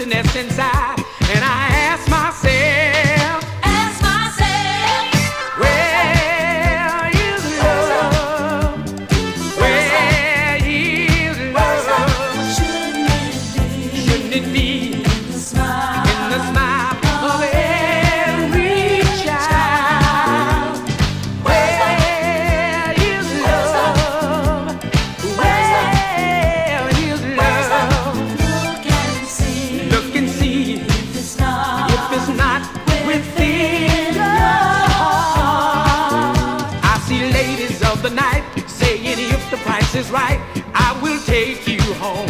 emptiness inside, and I ask myself, where is love? Where is love? Shouldn't it be in the smile of every child? Where is love? Where is love? Look and see if it's not within your heart. I see ladies of the night saying, if the price is right, I will take you home.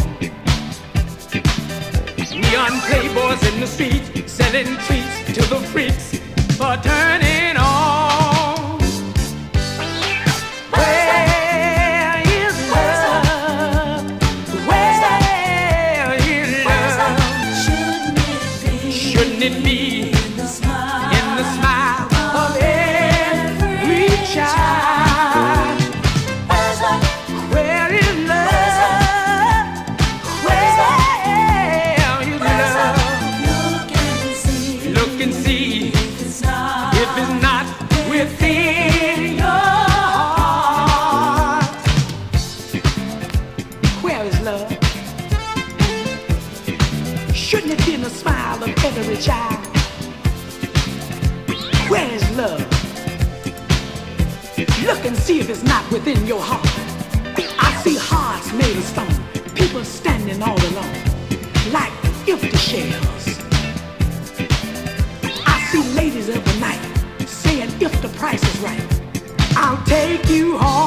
Neon playboys in the streets selling treats to the freaks for turning on. Where is love? Where is love? Shouldn't it be in the smile of every child? Where is love? Where is love? Look and see if it's not within your heart. Where is love? Shouldn't it be in the smile of every child? Where is love? Look and see if it's not within your heart. I see hearts made of stone, people standing all alone, like empty shells. I see ladies of the night saying, if the price is right, I'll take you home.